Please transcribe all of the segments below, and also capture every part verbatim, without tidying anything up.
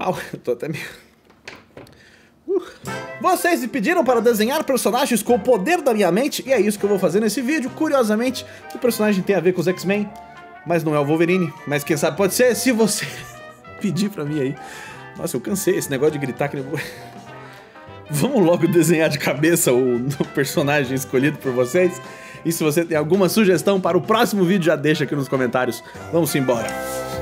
Uau, eu tô até meio... Uh. Vocês me pediram para desenhar personagens com o poder da minha mente, e é isso que eu vou fazer nesse vídeo. Curiosamente, o personagem tem a ver com os X-Men, mas não é o Wolverine. Mas quem sabe pode ser, se você pedir pra mim aí. Nossa, eu cansei esse negócio de gritar que... Vamos logo desenhar de cabeça o, o personagem escolhido por vocês. E se você tem alguma sugestão para o próximo vídeo, já deixa aqui nos comentários. Vamos embora.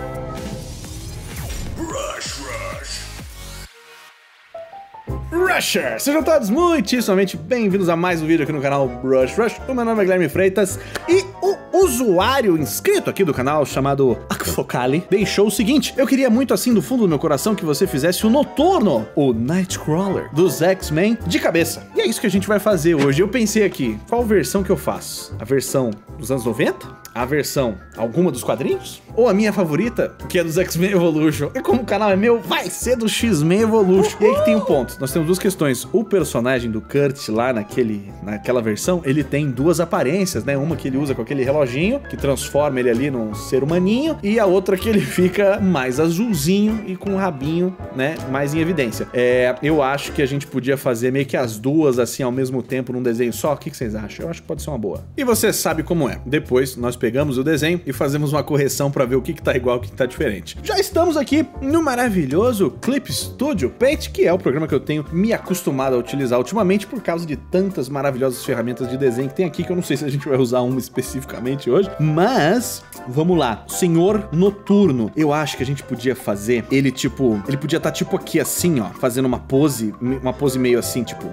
Rusher! Sejam todos muitíssimamente bem-vindos a mais um vídeo aqui no canal Brush Rush. O meu nome é Guilherme Freitas e o usuário inscrito aqui do canal, chamado Akfokali, deixou o seguinte: eu queria muito assim do fundo do meu coração que você fizesse o Noturno, o Nightcrawler dos X-Men de cabeça. E é isso que a gente vai fazer hoje. Eu pensei aqui, qual versão que eu faço? A versão dos anos noventa? A versão alguma dos quadrinhos? Ou a minha favorita, que é dos X-Men Evolution? E como o canal é meu, vai ser do X-Men Evolution. E aí que tem um ponto, nós temos duas questões. O personagem do Kurt lá naquele, naquela versão, ele tem duas aparências, né? Uma que ele usa com aquele reloginho, que transforma ele ali num ser humaninho, e a outra que ele fica mais azulzinho e com o rabinho, né, mais em evidência. É, eu acho que a gente podia fazer meio que as duas assim ao mesmo tempo num desenho só. O que que vocês acham? Eu acho que pode ser uma boa. E você sabe como é. Depois nós pegamos o desenho e fazemos uma correção pra ver o que que tá igual e o que que tá diferente. Já estamos aqui no maravilhoso Clip Studio Paint, que é o programa que eu tenho me acostumado a utilizar ultimamente por causa de tantas maravilhosas ferramentas de desenho que tem aqui, que eu não sei se a gente vai usar uma especificamente hoje, mas vamos lá. Senhor Noturno, eu acho que a gente podia fazer ele tipo, ele podia estar tá tipo aqui assim, ó, fazendo uma pose, uma pose meio assim, tipo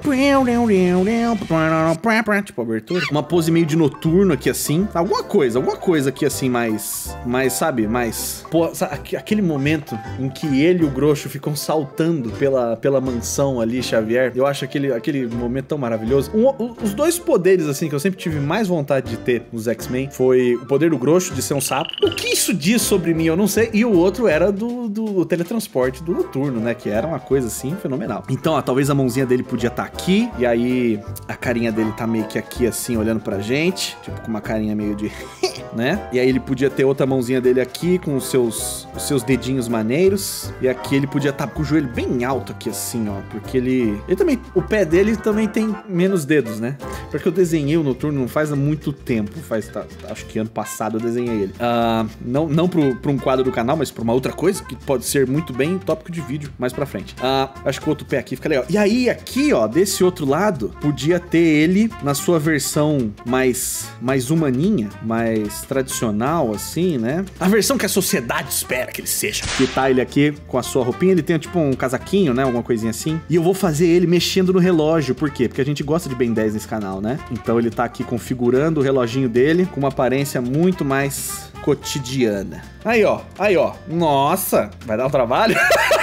tipo abertura, uma pose meio de noturno aqui assim, alguma coisa, alguma coisa aqui assim mais, mais, sabe, mais, pô, sabe, aquele momento em que ele e o Groxo ficam saltando pela, pela mansão ali, Xavier. Eu acho aquele, aquele momento tão maravilhoso. Um, os dois poderes, assim, que eu sempre tive mais vontade de ter nos X-Men foi o poder do Groxo, de ser um sapo. O que isso diz sobre mim, eu não sei. E o outro era do, do teletransporte do Noturno, né? Que era uma coisa, assim, fenomenal. Então, ó, talvez a mãozinha dele podia estar tá aqui, e aí a carinha dele tá meio que aqui, assim, olhando pra gente. Tipo, com uma carinha meio de... né? E aí ele podia ter outra mãozinha dele aqui, com os seus, os seus dedinhos maneiros. E aqui ele podia estar tá com o joelho bem alto aqui, assim, ó. Porque ele... Ele também... O pé dele também tem menos dedos, né? Porque eu desenhei o Noturno não faz há muito tempo. Faz... Tá, acho que ano passado eu desenhei ele. Uh, não não pro, pro um quadro do canal, mas pra uma outra coisa, que pode ser muito bem tópico de vídeo mais pra frente. Uh, acho que o outro pé aqui fica legal. E aí, aqui, ó, desse outro lado, podia ter ele na sua versão mais... Mais humaninha, mais tradicional, assim, né? A versão que a sociedade espera que ele seja. Que tá ele aqui com a sua roupinha, ele tem tipo um casaquinho, né? Alguma coisinha assim. E eu vou fazer ele mexendo no relógio. Por quê? Porque a gente gosta de Ben dez nesse canal, né? Então ele tá aqui configurando o reloginho dele com uma aparência muito mais cotidiana. Aí, ó. Aí, ó. Nossa! Vai dar um trabalho?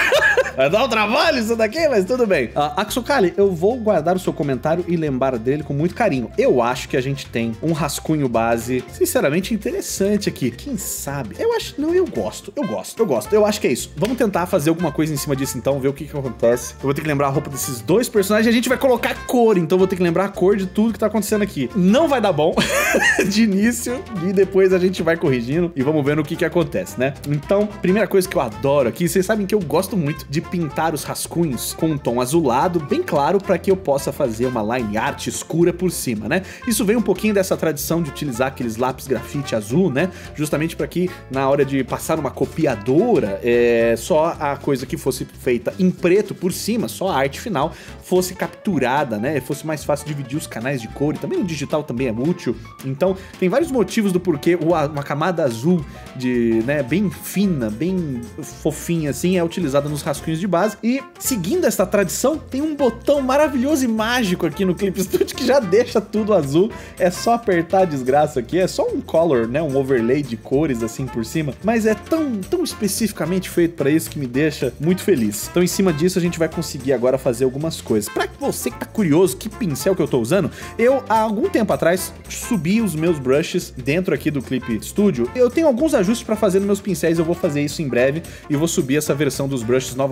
Vai dar um trabalho isso daqui, mas tudo bem. Uh, Akfokali, eu vou guardar o seu comentário e lembrar dele com muito carinho. Eu acho que a gente tem um rascunho base, sinceramente, interessante aqui. Quem sabe? Eu acho... Não, eu gosto. Eu gosto. Eu gosto. Eu acho que é isso. Vamos tentar fazer alguma coisa em cima disso, então, ver o que que acontece. Eu vou ter que lembrar a roupa desses dois personagens e a gente vai colocar cor, então eu vou ter que lembrar a cor de tudo que tá acontecendo aqui. Não vai dar bom de início e depois a gente vai corrigindo e vamos vendo o que que acontece, né? Então, primeira coisa que eu adoro aqui, vocês sabem que eu gosto muito de pintar os rascunhos com um tom azulado bem claro para que eu possa fazer uma line art escura por cima, né? Isso vem um pouquinho dessa tradição de utilizar aqueles lápis grafite azul, né? Justamente para que na hora de passar uma copiadora, é, só a coisa que fosse feita em preto por cima, só a arte final, fosse capturada, né? Fosse mais fácil dividir os canais de cor, e também no digital também é útil. Então, tem vários motivos do porquê uma camada azul de, né, bem fina, bem fofinha assim, é utilizada nos rascunhos de base. E seguindo essa tradição, tem um botão maravilhoso e mágico aqui no Clip Studio que já deixa tudo azul. É só apertar a desgraça aqui, é só um color, né, um overlay de cores assim por cima, mas é tão, tão especificamente feito para isso que me deixa muito feliz. Então em cima disso a gente vai conseguir agora fazer algumas coisas. Para você que tá curioso que pincel que eu tô usando, eu há algum tempo atrás subi os meus brushes dentro aqui do Clip Studio. Eu tenho alguns ajustes para fazer nos meus pincéis, eu vou fazer isso em breve e vou subir essa versão dos brushes novamente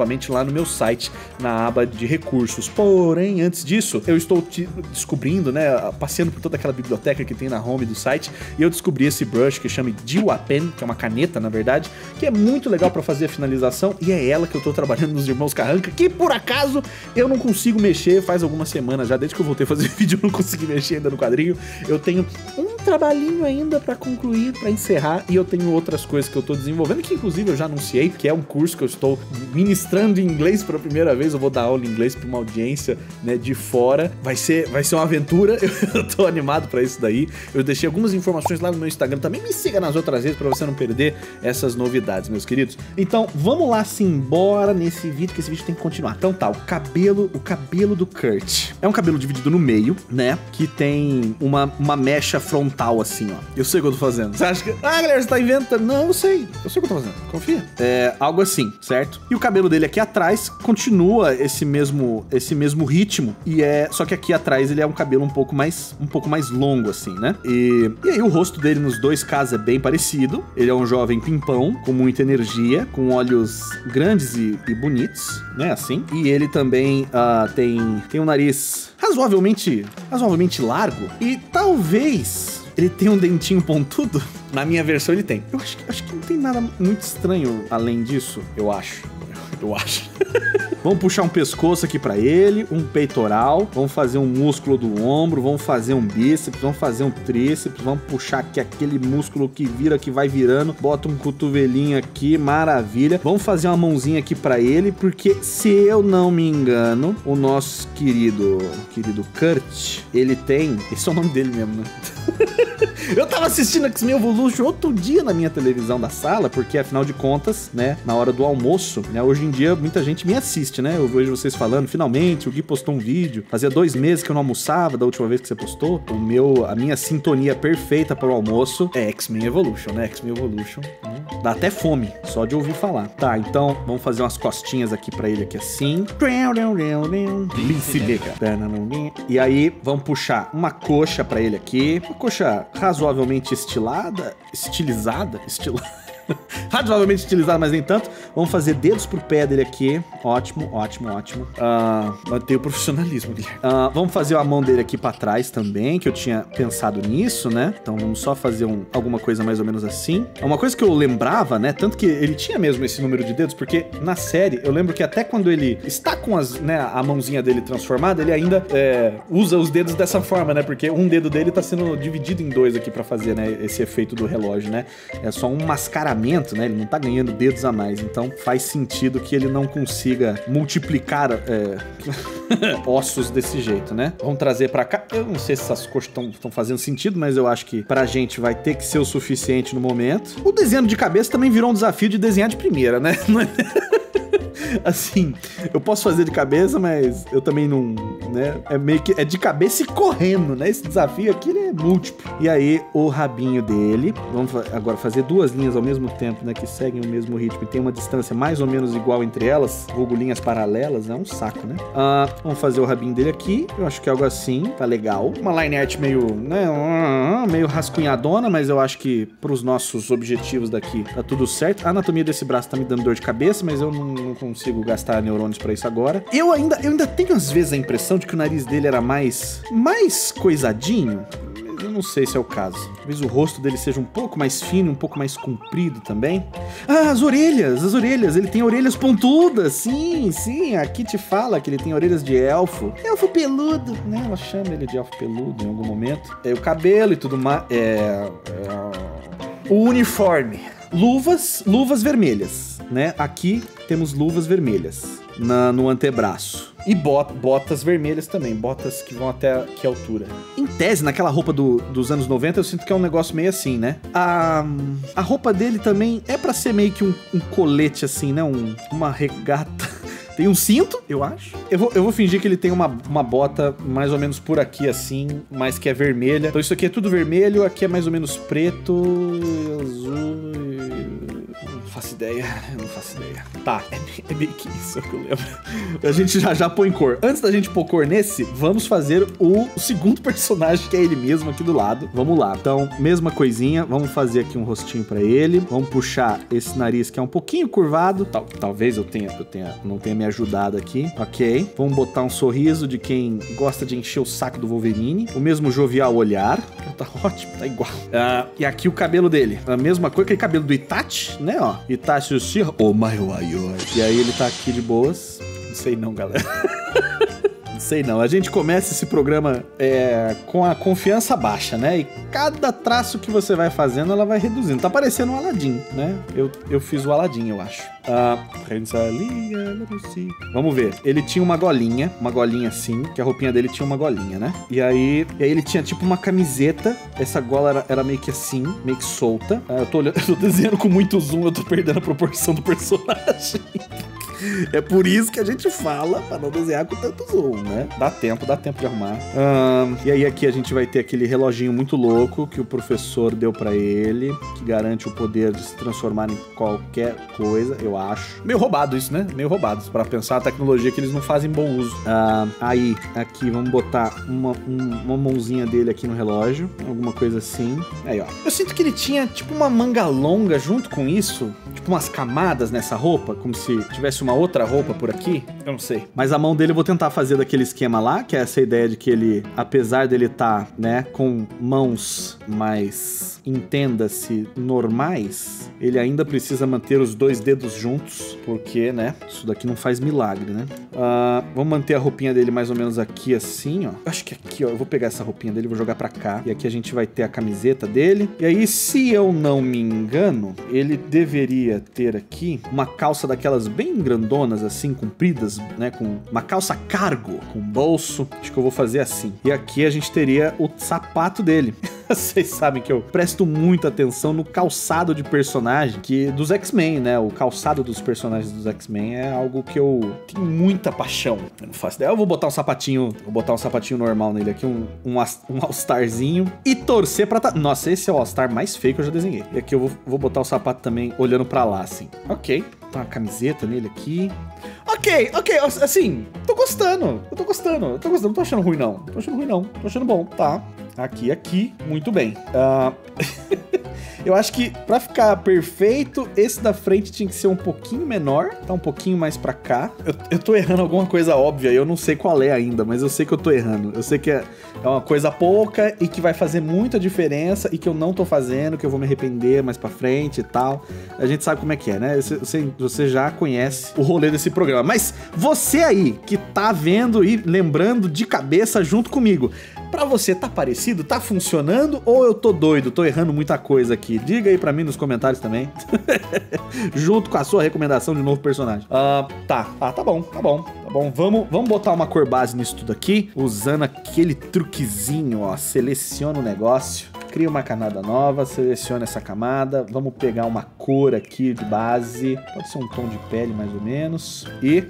diretamente lá no meu site, na aba de recursos. Porém, antes disso, eu estou te descobrindo, né, passeando por toda aquela biblioteca que tem na home do site, e eu descobri esse brush que chama Dewa Pen, que é uma caneta, na verdade, que é muito legal pra fazer a finalização, e é ela que eu tô trabalhando nos Irmãos Carranca, que por acaso eu não consigo mexer faz algumas semanas já, desde que eu voltei a fazer vídeo eu não consegui mexer ainda no quadrinho. Eu tenho um trabalhinho ainda pra concluir, pra encerrar, e eu tenho outras coisas que eu tô desenvolvendo, que inclusive eu já anunciei, que é um curso que eu estou ministrando em inglês pela primeira vez. Eu vou dar aula em inglês pra uma audiência, né, de fora. Vai ser, vai ser uma aventura, eu tô animado pra isso daí. Eu deixei algumas informações lá no meu Instagram, também me siga nas outras vezes pra você não perder essas novidades, meus queridos. Então, vamos lá simbora nesse vídeo, que esse vídeo tem que continuar. Então tá, o cabelo, o cabelo do Kurt. É um cabelo dividido no meio, né, que tem uma, uma mecha frontal assim, ó. Eu sei o que eu tô fazendo. Você acha que... Ah, galera, você tá inventando? Não, eu sei. Eu sei o que eu tô fazendo. Confia. É algo assim, certo? E o cabelo dele aqui atrás continua esse mesmo, esse mesmo ritmo. E é... Só que aqui atrás ele é um cabelo um pouco mais, um pouco mais longo, assim, né? E, e aí o rosto dele nos dois casos é bem parecido. Ele é um jovem pimpão, com muita energia, com olhos grandes e, e bonitos, né? Assim. E ele também uh, tem, tem um nariz razoavelmente, razoavelmente largo. E talvez... ele tem um dentinho pontudo? Na minha versão ele tem. Eu acho, acho que não tem nada muito estranho além disso, eu acho. Eu acho. Vamos puxar um pescoço aqui pra ele, um peitoral, vamos fazer um músculo do ombro, vamos fazer um bíceps, vamos fazer um tríceps, vamos puxar aqui aquele músculo que vira, que vai virando, bota um cotovelinho aqui, maravilha. Vamos fazer uma mãozinha aqui pra ele, porque se eu não me engano, o nosso querido, querido Kurt, ele tem... esse é o nome dele mesmo, né? Eu tava assistindo X-Men Evolution outro dia na minha televisão da sala, porque afinal de contas, né, na hora do almoço, né, hoje em dia muita gente me assiste, né, eu vejo vocês falando, finalmente, o Gui postou um vídeo, fazia dois meses que eu não almoçava da última vez que você postou, o meu, a minha sintonia perfeita para o almoço é X-Men Evolution, né, X-Men Evolution, né? Dá até fome, só de ouvir falar. Tá, então, vamos fazer umas costinhas aqui pra ele aqui assim. Se liga. E aí, vamos puxar uma coxa pra ele aqui, uma coxa razoavelmente estilada, estilizada, estilada. Razoavelmente estilizado, mas nem tanto. Vamos fazer dedos pro pé dele aqui. Ótimo, ótimo, ótimo. Uh, manter o profissionalismo, Guilherme. Uh, vamos fazer a mão dele aqui pra trás também, que eu tinha pensado nisso, né? Então vamos só fazer um, alguma coisa mais ou menos assim. Uma coisa que eu lembrava, né? Tanto que ele tinha mesmo esse número de dedos, porque na série, eu lembro que até quando ele está com as, né, a mãozinha dele transformada, ele ainda é, usa os dedos dessa forma, né? Porque um dedo dele tá sendo dividido em dois aqui pra fazer, né, esse efeito do relógio, né? É só um mascaramento, né? Ele não tá ganhando dedos a mais, então faz sentido que ele não consiga multiplicar é, ossos desse jeito, né? Vamos trazer pra cá. Eu não sei se essas coxas estão fazendo sentido, mas eu acho que pra gente vai ter que ser o suficiente no momento. O desenho de cabeça também virou um desafio de desenhar de primeira, né? Não é... Assim, eu posso fazer de cabeça, mas eu também não, né? É meio que é de cabeça e correndo, né? Esse desafio aqui, ele é múltiplo. E aí, o rabinho dele, vamos agora fazer duas linhas ao mesmo tempo, né? Que seguem o mesmo ritmo e tem uma distância mais ou menos igual entre elas, vulgo linhas paralelas, é um saco, né? Uh, vamos fazer o rabinho dele aqui, eu acho que é algo assim, tá legal. Uma line art meio, né? Meio rascunhadona, mas eu acho que pros nossos objetivos daqui tá tudo certo. A anatomia desse braço tá me dando dor de cabeça, mas eu não, não consigo consigo gastar neurônios pra isso agora. Eu ainda, eu ainda tenho às vezes a impressão de que o nariz dele era mais, mais coisadinho. Eu não sei se é o caso. Talvez o rosto dele seja um pouco mais fino, um pouco mais comprido também. Ah, as orelhas, as orelhas. Ele tem orelhas pontudas. Sim, sim. A Kitty fala que ele tem orelhas de elfo. Elfo peludo, né? Ela chama ele de elfo peludo em algum momento. É o cabelo e tudo mais. É, é... O uniforme. Luvas, luvas vermelhas, né? Aqui temos luvas vermelhas na, no antebraço. E bot, botas vermelhas também, botas que vão até que altura. Em tese, naquela roupa do, dos anos noventa, eu sinto que é um negócio meio assim, né? A, a roupa dele também é pra ser meio que um, um colete assim, né? Um, uma regata... Tem um cinto, eu acho. Eu vou, eu vou fingir que ele tem uma, uma bota mais ou menos por aqui, assim, mas que é vermelha. Então isso aqui é tudo vermelho, aqui é mais ou menos preto, azul... faço ideia, eu não faço ideia. Tá, é, é meio que isso é o que eu lembro. A gente já já põe cor. Antes da gente pôr cor nesse, vamos fazer o segundo personagem, que é ele mesmo aqui do lado. Vamos lá. Então, mesma coisinha, vamos fazer aqui um rostinho pra ele. Vamos puxar esse nariz que é um pouquinho curvado. Tal, talvez eu tenha, eu tenha, não tenha me ajudado aqui. Ok. Vamos botar um sorriso de quem gosta de encher o saco do Wolverine. O mesmo jovial olhar. Tá ótimo, tá igual. Uh, e aqui o cabelo dele. A mesma coisa, aquele cabelo do Itachi, né, ó. Itachi Uchiha, o maior. E aí ele tá aqui de boas. Não sei não, galera. Não sei não. A gente começa esse programa é, com a confiança baixa, né? E cada traço que você vai fazendo, ela vai reduzindo. Tá parecendo um Aladdin, né? Eu, eu fiz o Aladdin, eu acho. Ah, vamos ver. Ele tinha uma golinha, uma golinha assim, que a roupinha dele tinha uma golinha, né? E aí, e aí ele tinha tipo uma camiseta. Essa gola era, era meio que assim, meio que solta. Ah, eu tô olhando, eu tô desenhando com muito zoom, eu tô perdendo a proporção do personagem. É por isso que a gente fala pra não desenhar com tanto zoom, né? Dá tempo, dá tempo de arrumar. Um, e aí aqui a gente vai ter aquele reloginho muito louco que o professor deu pra ele, que garante o poder de se transformar em qualquer coisa, eu acho. Meio roubado isso, né? Meio roubado. Pra pensar a tecnologia que eles não fazem bom uso. Uh, aí, aqui, vamos botar uma, um, uma mãozinha dele aqui no relógio. Alguma coisa assim. Aí, ó. Eu sinto que ele tinha, tipo, uma manga longa junto com isso. Tipo, umas camadas nessa roupa, como se tivesse uma outra roupa por aqui, eu não sei. Mas a mão dele eu vou tentar fazer daquele esquema lá, que é essa ideia de que ele, apesar dele estar, tá, né, com mãos mais, entenda-se, normais, ele ainda precisa manter os dois dedos juntos, porque, né, isso daqui não faz milagre, né? Uh, vamos manter a roupinha dele mais ou menos aqui assim, ó. Acho que aqui, ó, eu vou pegar essa roupinha dele e vou jogar pra cá. E aqui a gente vai ter a camiseta dele. E aí, se eu não me engano, ele deveria ter aqui uma calça daquelas bem grandonas, assim, compridas, né, com uma calça cargo, com bolso. Acho que eu vou fazer assim. E aqui a gente teria o sapato dele. Vocês sabem que eu presto muita atenção no calçado de personagem que dos X-Men, né? O calçado dos personagens dos X-Men é algo que eu tenho muita paixão. Eu não faço ideia. Eu vou botar um sapatinho, vou botar um sapatinho normal nele aqui, um, um, um All-Starzinho e torcer pra... Ta... Nossa, esse é o All-Star mais feio que eu já desenhei. E aqui eu vou, vou botar o sapato também olhando pra lá, assim. Ok. Tá uma camiseta nele aqui. Ok, ok, assim, tô gostando. Eu tô gostando, eu tô gostando, não tô achando ruim não. Tô achando ruim não, tô achando bom, tá. Aqui, aqui, muito bem. Uh... Eu acho que pra ficar perfeito, esse da frente tinha que ser um pouquinho menor, tá um pouquinho mais pra cá. Eu, eu tô errando alguma coisa óbvia, eu não sei qual é ainda, mas eu sei que eu tô errando. Eu sei que é, é uma coisa pouca e que vai fazer muita diferença e que eu não tô fazendo, que eu vou me arrepender mais pra frente e tal. A gente sabe como é que é, né? Você, você já conhece o rolê desse programa. Mas você aí, que tá vendo e lembrando de cabeça junto comigo, pra você tá parecido? Tá funcionando? Ou eu tô doido? Tô errando muita coisa aqui? Diga aí pra mim nos comentários também. Junto com a sua recomendação de novo personagem. Uh, tá, ah, tá bom, tá bom, tá bom. Vamos, vamos botar uma cor base nisso tudo aqui, usando aquele truquezinho, ó. Seleciona o negócio, cria uma camada nova, seleciona essa camada. Vamos pegar uma cor aqui de base. Pode ser um tom de pele mais ou menos. E...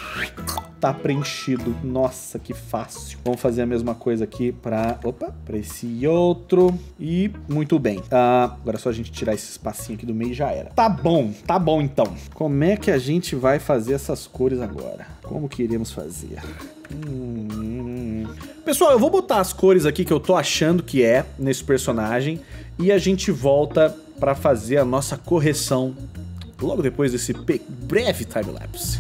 tá preenchido. Nossa, que fácil. Vamos fazer a mesma coisa aqui pra... Opa, pra esse outro. E muito bem. Uh, agora é só a gente tirar esse espacinho aqui do meio e já era. Tá bom, tá bom então. Como é que a gente vai fazer essas cores agora? Como que iremos fazer? Hum... Pessoal, eu vou botar as cores aqui que eu tô achando que é nesse personagem. E a gente volta pra fazer a nossa correção logo depois desse breve time-lapse.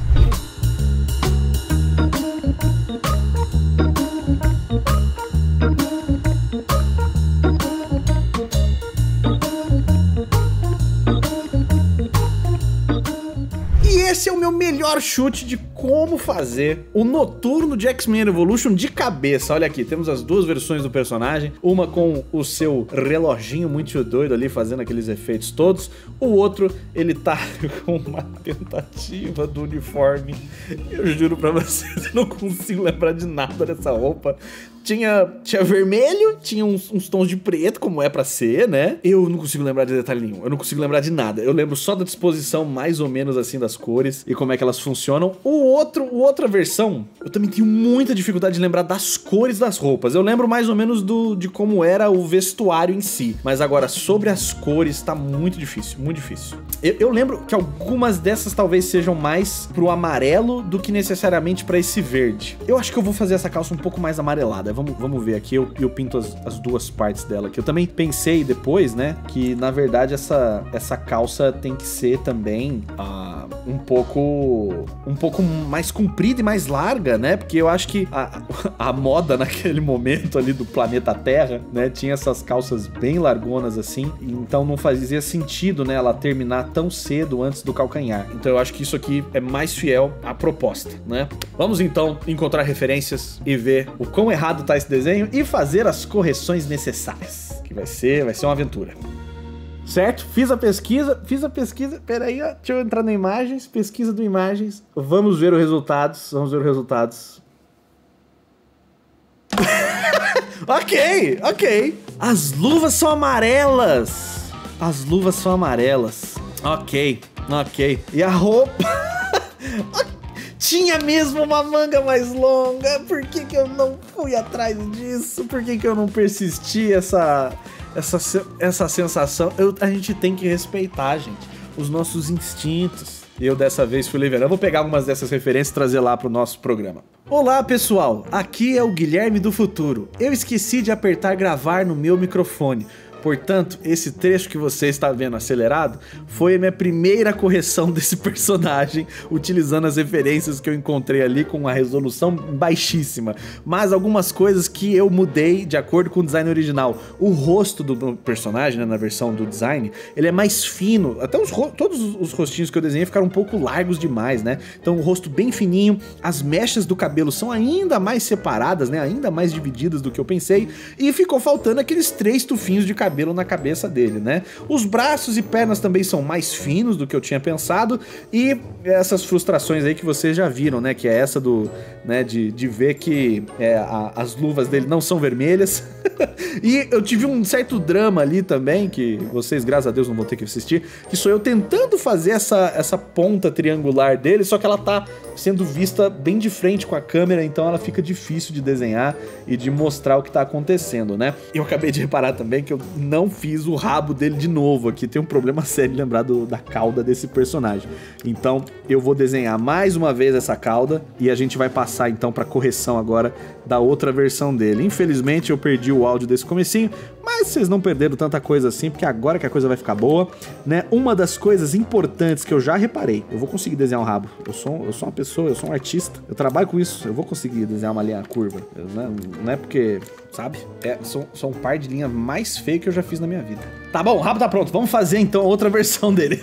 Esse é o meu melhor chute de como fazer o Noturno de X-Men Evolution de cabeça. Olha aqui, temos as duas versões do personagem. Uma com o seu reloginho muito doido ali, fazendo aqueles efeitos todos. O outro, ele tá com uma tentativa do uniforme. Eu juro pra vocês, eu não consigo lembrar de nada dessa roupa. Tinha, tinha vermelho, tinha uns, uns tons de preto, como é pra ser, né? Eu não consigo lembrar de detalhe nenhum, eu não consigo lembrar de nada. Eu lembro só da disposição mais ou menos assim das cores e como é que elas funcionam. O outro, o outra versão, eu também tenho muita dificuldade de lembrar das cores das roupas. Eu lembro mais ou menos do, de como era o vestuário em si, mas agora sobre as cores tá muito difícil, muito difícil. Eu, eu lembro que algumas dessas talvez sejam mais pro amarelo do que necessariamente pra esse verde. Eu acho que eu vou fazer essa calça um pouco mais amarelada. Vamos, vamos ver aqui, eu, eu pinto as, as duas partes dela aqui. Eu também pensei depois, né, que na verdade essa, essa calça tem que ser também uh, um pouco um pouco mais comprida e mais larga, né, porque eu acho que a, a moda naquele momento ali do planeta Terra, né, tinha essas calças bem largonas assim, então não fazia sentido, né, ela terminar tão cedo antes do calcanhar. Então eu acho que isso aqui é mais fiel à proposta, né. Vamos então encontrar referências e ver o quão errado tá esse desenho e fazer as correções necessárias, que vai ser, vai ser uma aventura. Certo? Fiz a pesquisa, fiz a pesquisa, peraí, ó, deixa eu entrar no Imagens, pesquisa do Imagens, vamos ver os resultados, vamos ver os resultados. Ok, ok. As luvas são amarelas. As luvas são amarelas. Ok, ok. E a roupa... Tinha mesmo uma manga mais longa. Por que que eu não fui atrás disso? Por que que eu não persisti essa... Essa, essa sensação? Eu, a gente tem que respeitar, gente, os nossos instintos. E eu dessa vez fui levando. Eu vou pegar algumas dessas referências e trazer lá pro nosso programa. Olá pessoal, aqui é o Guilherme do futuro. Eu esqueci de apertar gravar no meu microfone. Portanto, esse trecho que você está vendo acelerado foi a minha primeira correção desse personagem, utilizando as referências que eu encontrei ali com uma resolução baixíssima. Mas algumas coisas que eu mudei de acordo com o design original. O rosto do personagem, né, na versão do design, ele é mais fino. Até os todos os rostinhos que eu desenhei ficaram um pouco largos demais, né? Então o rosto bem fininho, as mechas do cabelo são ainda mais separadas, né? Ainda mais divididas do que eu pensei. E ficou faltando aqueles três tufinhos de cabelo cabelo na cabeça dele, né? Os braços e pernas também são mais finos do que eu tinha pensado, e essas frustrações aí que vocês já viram, né? Que é essa do, né, de, de ver que é, a, as luvas dele não são vermelhas. E eu tive um certo drama ali também, que vocês, graças a Deus, não vão ter que assistir, que sou eu tentando fazer essa, essa ponta triangular dele, só que ela tá sendo vista bem de frente com a câmera, então ela fica difícil de desenhar e de mostrar o que tá acontecendo, né? Eu acabei de reparar também que eu não fiz o rabo dele de novo aqui, tem um problema sério de lembrar do, da cauda desse personagem. Então eu vou desenhar mais uma vez essa cauda e a gente vai passar então pra correção agora da outra versão dele. Infelizmente eu perdi o áudio desse comecinho, mas vocês não perderam tanta coisa assim, porque agora que a coisa vai ficar boa, né? Uma das coisas importantes que eu já reparei, eu vou conseguir desenhar um rabo. Eu sou, eu sou uma pessoa, eu sou um artista, eu trabalho com isso, eu vou conseguir desenhar uma linha curva. Eu, não, não é porque, sabe? É, são, são um par de linhas mais feias que eu já fiz na minha vida. Tá bom, o rabo tá pronto, vamos fazer então a outra versão dele.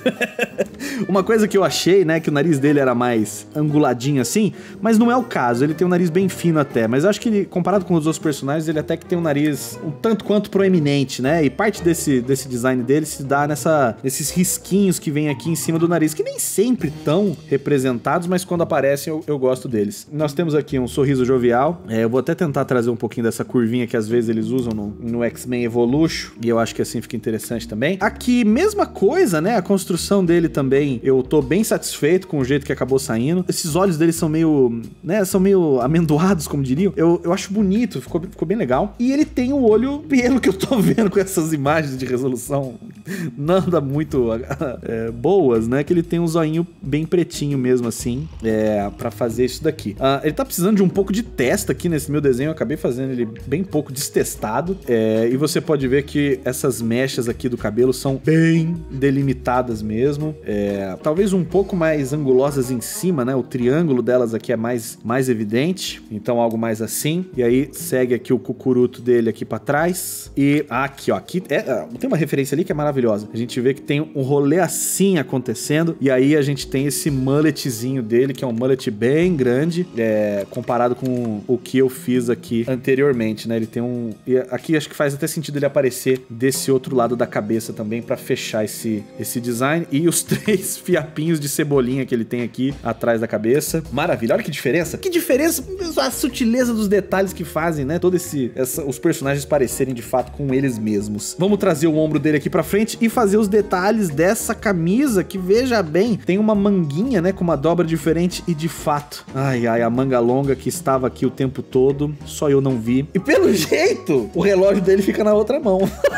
Uma coisa que eu achei, né, que o nariz dele era mais anguladinho assim, mas não é o caso, ele tem um nariz bem fino até, mas eu acho que ele, comparado com os outros personagens, ele até que tem um nariz um tanto quanto proeminente, né, e parte desse, desse design dele se dá nessa, nesses risquinhos que vem aqui em cima do nariz, que nem sempre tão representados, mas quando aparecem eu, eu gosto deles. Nós temos aqui um sorriso jovial, é, eu vou até tentar trazer um pouquinho dessa curvinha que às vezes eles usam no, no X-Men Evolution, e eu acho que assim fica interessante também. Aqui, mesma coisa, né, a construção dele também, eu tô bem satisfeito com o jeito que acabou saindo. Esses olhos dele são meio, né, são meio amendoados, como diriam. Eu, eu acho bonito, ficou, ficou bem legal. E ele tem o olho, pelo que eu tô vendo com essas imagens de resolução nada muito é, boas, né, que ele tem um zoinho bem pretinho mesmo assim, é, pra fazer isso daqui. Uh, ele tá precisando de um pouco de testa aqui nesse meu desenho, eu acabei fazendo ele bem pouco destestado, é, e você pode ver que essas mechas aqui do cabelo são bem delimitadas mesmo, é, talvez um pouco mais angulosas em cima, né, o triângulo delas aqui é mais, mais evidente, então algo mais assim, e aí segue aqui o cucuruto dele aqui pra trás, e aqui ó, aqui é, tem uma referência ali que é maravilhosa, a gente vê que tem um rolê assim acontecendo, e aí a gente tem esse mulletzinho dele, que é um mullet bem grande, é, comparado com o que eu fiz aqui anteriormente, né, ele tem um, e aqui acho que faz até sentido ele aparecer desse outro lado da cabeça também, pra fechar esse, esse design, e os três fiapinhos de cebolinha que ele tem aqui atrás da cabeça. Maravilha, olha que diferença, que diferença, a sutileza dos detalhes que fazem, né, todo esse, essa, os personagens parecerem de fato com eles mesmos. Vamos trazer o ombro dele aqui pra frente, diferente e fazer os detalhes dessa camisa que, veja bem, tem uma manguinha, né, com uma dobra diferente e de fato, ai, ai, a manga longa que estava aqui o tempo todo, só eu não vi. E pelo jeito, o relógio dele fica na outra mão.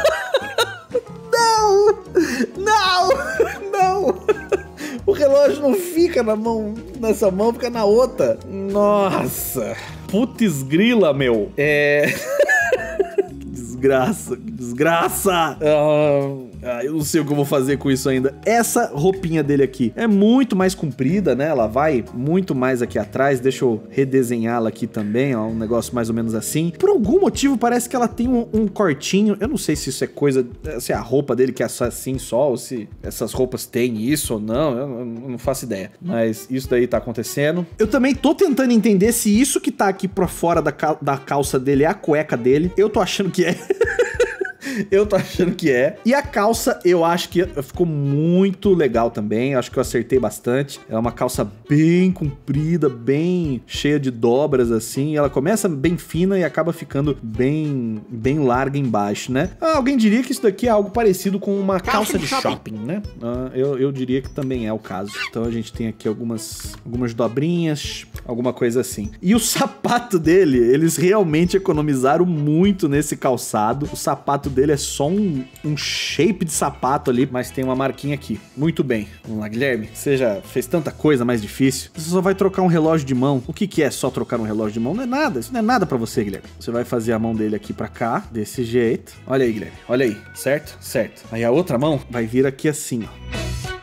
Não! Não! Não! O relógio não fica na mão, nessa mão, fica na outra. Nossa! Putz grila, meu. É... Que desgraça, que desgraça! Ah, eu não sei o que eu vou fazer com isso ainda. Essa roupinha dele aqui é muito mais comprida, né? Ela vai muito mais aqui atrás. Deixa eu redesenhá-la aqui também, ó. Um negócio mais ou menos assim. Por algum motivo parece que ela tem um, um cortinho. Eu não sei se isso é coisa... Se é a roupa dele que é assim só, ou se essas roupas têm isso ou não. Eu, eu não faço ideia. Mas isso daí tá acontecendo. Eu também tô tentando entender se isso que tá aqui pra fora da, cal da calça dele é a cueca dele. Eu tô achando que é... Eu tô achando que é. E a calça, eu acho que ficou muito legal também. Acho que eu acertei bastante. É uma calça bem comprida, bem cheia de dobras, assim. Ela começa bem fina e acaba ficando bem, bem larga embaixo, né? Ah, alguém diria que isso daqui é algo parecido com uma calça de shopping, né? Ah, eu, eu diria que também é o caso. Então a gente tem aqui algumas, algumas dobrinhas, alguma coisa assim. E o sapato dele, eles realmente economizaram muito nesse calçado. O sapato dele é só um, um shape de sapato ali, mas tem uma marquinha aqui. Muito bem. Vamos lá, Guilherme. Você já fez tanta coisa mais difícil. Você só vai trocar um relógio de mão. O que que é só trocar um relógio de mão? Não é nada. Isso não é nada pra você, Guilherme. Você vai fazer a mão dele aqui pra cá, desse jeito. Olha aí, Guilherme. Olha aí. Certo? Certo. Aí a outra mão vai vir aqui assim, ó.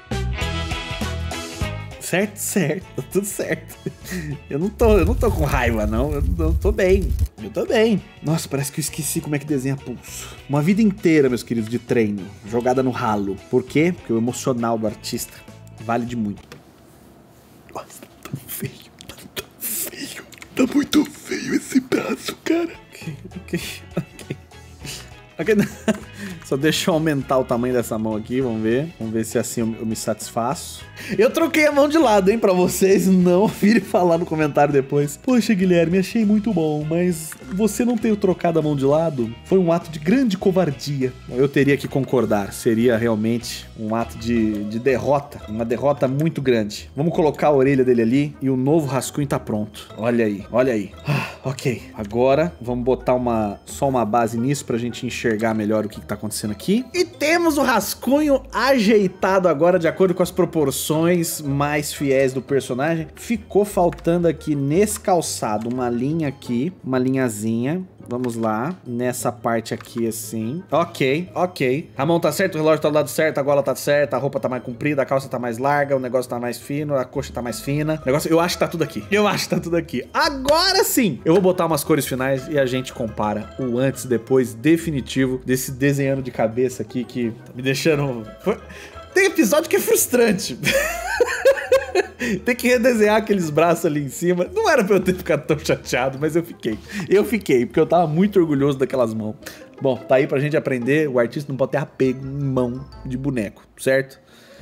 Certo, certo, tá tudo certo. Eu não tô, eu não tô com raiva, não. Eu, eu tô bem. Eu tô bem. Nossa, parece que eu esqueci como é que desenha pulso. Uma vida inteira, meus queridos, de treino, jogada no ralo. Por quê? Porque o emocional do artista vale de muito. Nossa, tá tão feio. Tá tão feio. Tá muito feio esse braço, cara. Ok, ok, ok. Okay. Só deixa eu aumentar o tamanho dessa mão aqui, vamos ver. Vamos ver se assim eu, eu me satisfaço. Eu troquei a mão de lado, hein, pra vocês não virem falar no comentário depois. Poxa, Guilherme, achei muito bom, mas você não ter trocado a mão de lado foi um ato de grande covardia. Eu teria que concordar, seria realmente um ato de, de derrota, uma derrota muito grande. Vamos colocar a orelha dele ali e o novo rascunho tá pronto. Olha aí, olha aí. Ah, ok, agora vamos botar uma, só uma base nisso pra gente enxergar melhor o que, que tá acontecendo aqui. E temos o rascunho ajeitado agora de acordo com as proporções mais fiéis do personagem. Ficou faltando aqui nesse calçado uma linha aqui, uma linhazinha. Vamos lá, nessa parte aqui assim. Ok, ok. A mão tá certa, o relógio tá do lado certo, a gola tá certa, a roupa tá mais comprida, a calça tá mais larga, o negócio tá mais fino, a coxa tá mais fina. O negócio, eu acho que tá tudo aqui. Eu acho que tá tudo aqui. Agora sim! Eu vou botar umas cores finais e a gente compara o antes e depois definitivo desse desenhando de cabeça aqui que tá me deixando... Tem episódio que é frustrante. Tem que redesenhar aqueles braços ali em cima. Não era pra eu ter ficado tão chateado, mas eu fiquei. Eu fiquei, porque eu tava muito orgulhoso daquelas mãos. Bom, tá aí pra gente aprender. O artista não pode ter apego em mão de boneco, certo?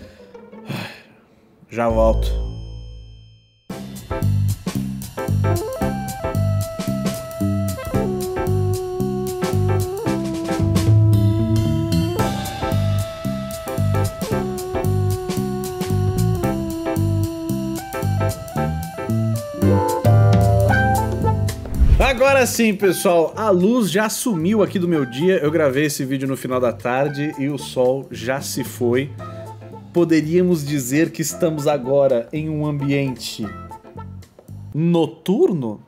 Já volto. Agora sim, pessoal, a luz já sumiu aqui do meu dia. Eu gravei esse vídeo no final da tarde e o sol já se foi. Poderíamos dizer que estamos agora em um ambiente noturno?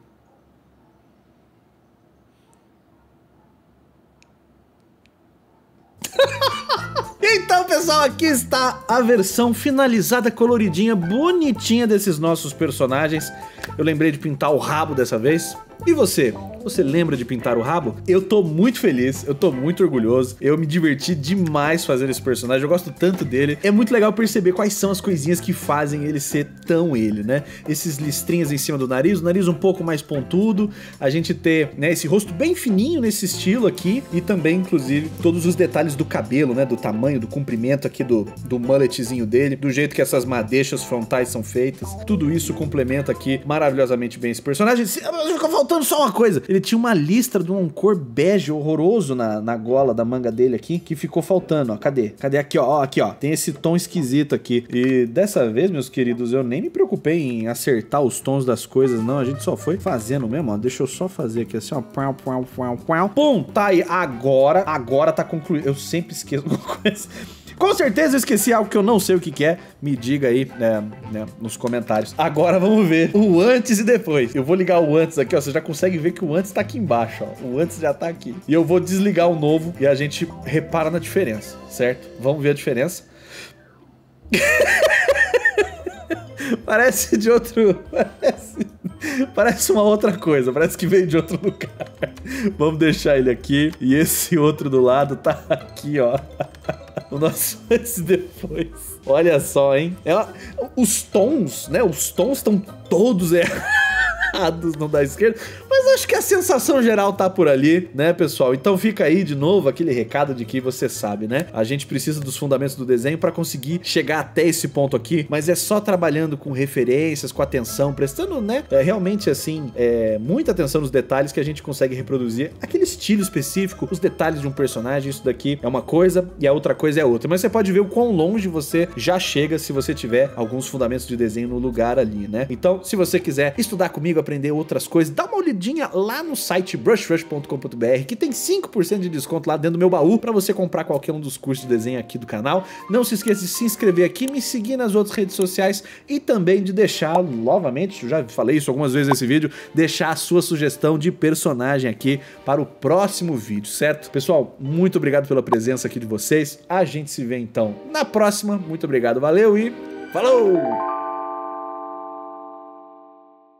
Então, pessoal, aqui está a versão finalizada, coloridinha, bonitinha desses nossos personagens. Eu lembrei de pintar o rabo dessa vez. E você? Você lembra de pintar o rabo? Eu tô muito feliz, eu tô muito orgulhoso. Eu me diverti demais fazendo esse personagem, eu gosto tanto dele. É muito legal perceber quais são as coisinhas que fazem ele ser tão ele, né? Esses listrinhas em cima do nariz, o nariz um pouco mais pontudo, a gente ter, né, esse rosto bem fininho nesse estilo aqui, e também, inclusive, todos os detalhes do cabelo, né, do tamanho, do comprimento aqui do, do mulletzinho dele, do jeito que essas madeixas frontais são feitas. Tudo isso complementa aqui maravilhosamente bem esse personagem. Ficou faltando só uma coisa. ele tinha uma listra de uma cor bege horroroso na, na gola da manga dele aqui, que ficou faltando, ó. Cadê? Cadê? Aqui, ó. ó. Aqui, ó. Tem esse tom esquisito aqui. E dessa vez, meus queridos, eu nem me preocupei em acertar os tons das coisas, não. A gente só foi fazendo mesmo, ó. Deixa eu só fazer aqui assim, ó. Pum, pum, pum, pum. Pum, tá aí. Agora, agora tá concluído. Eu sempre esqueço alguma coisa. Com certeza eu esqueci algo que eu não sei o que que é. Me diga aí, né, né, nos comentários. Agora vamos ver o antes e depois. Eu vou ligar o antes aqui, ó. Você já consegue ver que o antes tá aqui embaixo, ó. O antes já tá aqui. E eu vou desligar o novo e a gente repara na diferença, certo? Vamos ver a diferença. Parece de outro... Parece... Parece uma outra coisa. Parece que veio de outro lugar. Vamos deixar ele aqui. E esse outro do lado tá aqui, ó. O nosso antes e depois. Olha só, hein? Ela... Os tons, né? Os tons estão todos errados no da esquerda. Mas acho que a sensação geral tá por ali, né, pessoal? Então fica aí de novo aquele recado de que você sabe, né? A gente precisa dos fundamentos do desenho para conseguir chegar até esse ponto aqui, mas é só trabalhando com referências, com atenção, prestando, né, é, realmente, assim, é, muita atenção nos detalhes que a gente consegue reproduzir aquele estilo específico, os detalhes de um personagem. Isso daqui é uma coisa e a outra coisa é outra. Mas você pode ver o quão longe você já chega se você tiver alguns fundamentos de desenho no lugar ali, né? Então, se você quiser estudar comigo, aprender outras coisas, dá uma olhadinha lá no site brush rush ponto com ponto br, que tem cinco por cento de desconto lá dentro do meu baú para você comprar qualquer um dos cursos de desenho aqui do canal. Não se esqueça de se inscrever aqui, me seguir nas outras redes sociais e também de deixar, novamente, eu já falei isso algumas vezes nesse vídeo, deixar a sua sugestão de personagem aqui para o próximo vídeo, certo? Pessoal, muito obrigado pela presença aqui de vocês. A gente se vê então na próxima. Muito obrigado, valeu e falou!